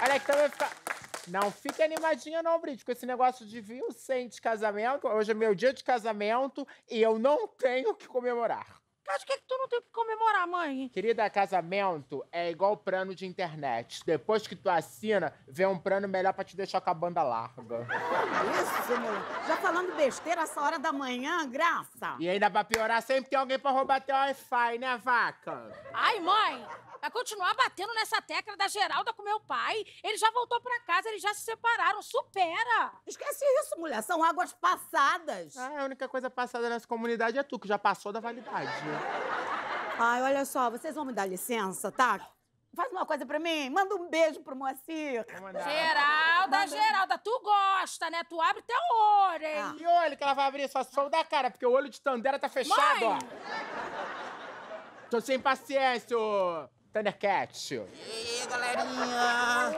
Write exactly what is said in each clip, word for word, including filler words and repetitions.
Olha que também fica... Não fica animadinha não, Brit, com esse negócio de viu sem de casamento. Hoje é meu dia de casamento e eu não tenho que comemorar. Mas o que, que tu não tem que comemorar, mãe? Querida, casamento é igual plano de internet. Depois que tu assina, vem um plano melhor pra te deixar com a banda larga. Isso, moleque. Já falando besteira essa hora da manhã, graça. E ainda pra piorar, sempre tem alguém pra roubar teu Wi-Fi, né, vaca? Ai, mãe, vai continuar batendo nessa tecla da Geralda com meu pai. Ele já voltou pra casa, eles já se separaram. Supera! Esquece isso, mulher. São águas passadas. Ah, a única coisa passada nessa comunidade é tu, que já passou da validade. Ai, olha só, vocês vão me dar licença, tá? Faz uma coisa pra mim, manda um beijo pro Moacir. Geralda, Manda... Geralda, tu gosta, né? Tu abre teu olho, hein? Ah. E olha que ela vai abrir só sol da cara, porque o olho de Tandera tá fechado, Mãe! ó. Tô sem paciência, ô Thundercat. E aí, galerinha!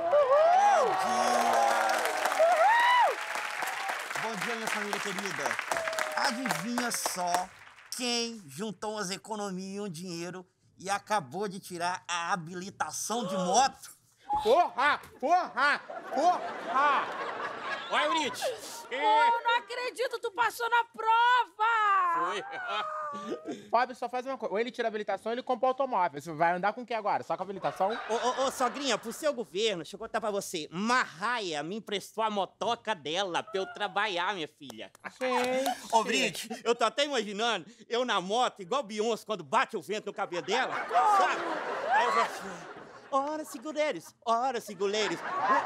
Bom dia! Bom dia, minha família querida. Adivinha só quem juntou as economias e um dinheiro e acabou de tirar a habilitação de moto? Porra! Porra! Porra! Oi, Brit! Oh, não acredito, tu passou na prova! Foi. Fábio só faz uma coisa. Ou ele tira a habilitação ou ele compra o automóvel. Você vai andar com o que agora? Só com a habilitação? Ô, ô, ô, sogrinha, pro seu governo, deixa eu contar pra você. Marraia me emprestou a motoca dela pra eu trabalhar, minha filha. Gente. Ô, Brit, eu tô até imaginando eu na moto, igual Beyoncé, quando bate o vento no cabelo dela, sabe? Aí eu vou assim... Ora, seguleiros, ora, seguleiros.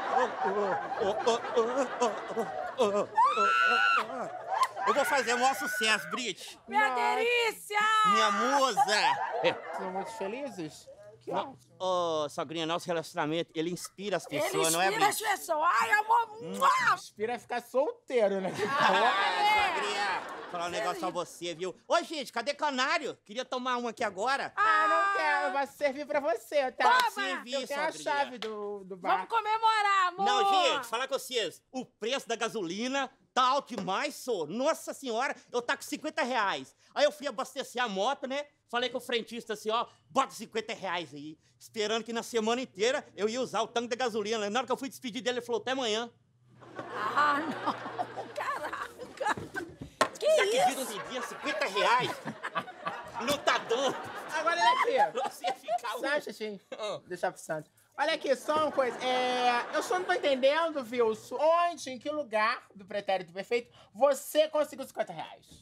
Eu vou fazer o maior sucesso, Brit. Minha delícia! Minha musa. São muito felizes? Que Ô, oh, sogrinha, nosso relacionamento, ele inspira as Ele pessoas, não é, inspira Brit? as pessoas. Ai, amor! Mua! Inspira a ficar solteiro, né? Ah, sogrinha. Vou falar um negócio pra você, viu? Ô, gente, cadê canário? Queria tomar uma aqui agora. Ah, não quero. Vai servir pra você, tá? Pode Sim, servir, eu tenho a sogrinha. chave do, do bar. Vamos comemorar, amor! Não, gente, falar com vocês. O preço da gasolina tá alto demais, sô. Nossa senhora, eu tá com cinquenta reais. Aí eu fui abastecer a moto, né? Falei com o frentista assim, ó, bota cinquenta reais aí. Esperando que na semana inteira eu ia usar o tanque da gasolina. Na hora que eu fui despedir dele, ele falou, até amanhã. Ah, não! Caraca! Que Já que isso? viram de dia cinquenta reais? Não tá dando. Agora olha aqui. Você ia ficar... Sai, Xixi. Deixa pro Santos. Olha aqui, só uma coisa. É, eu só não tô entendendo, Wilson, onde, em que lugar do pretérito perfeito você conseguiu cinquenta reais?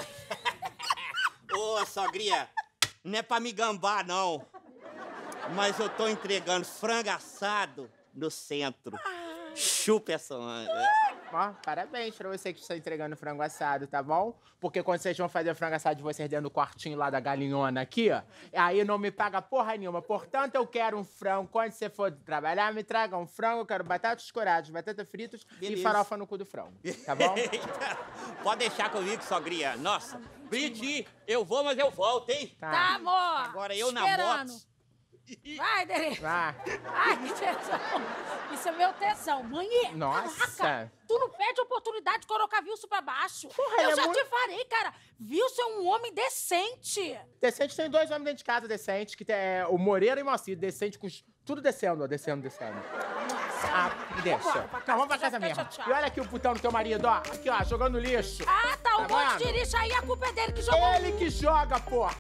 Ô, sogrinha, não é pra me gambar, não. Mas eu tô entregando frango assado no centro. Chupa essa manga. Ó, parabéns pra você que está entregando frango assado, tá bom? Porque quando vocês vão fazer frango assado de vocês dentro do quartinho lá da galinhona aqui, ó, aí não me paga porra nenhuma. Portanto, eu quero um frango. Quando você for trabalhar, me traga um frango. Eu quero batatas coradas, batatas fritas Beleza. e farofa no cu do frango, tá bom? Pode deixar comigo, sogrinha. Nossa, Brit, eu vou, mas eu volto, hein? Tá, amor! Agora eu Esperando. na moto. Vai, Derê! Vai. Ai, que tesão! Isso é meu tesão. Mãe, Nossa. caraca, tu não perde a oportunidade de colocar Wilson pra baixo. Porra, Eu ele é já muito- te falei, cara. Wilson é um homem decente. Decente tem dois homens dentro de casa decentes, que tem é, o Moreira e o Moacir. Decente com os- tudo descendo, ó, descendo, descendo. Ah, me deixa. Vambora pra casa, Não, vamos pra já casa fiquei mesmo. chateada. E olha aqui o putão do teu marido, ó. Aqui, ó, jogando lixo. Ah, tá. Um Tá monte vendo? de lixo aí, a culpa é dele que jogou. Ele que joga, porra.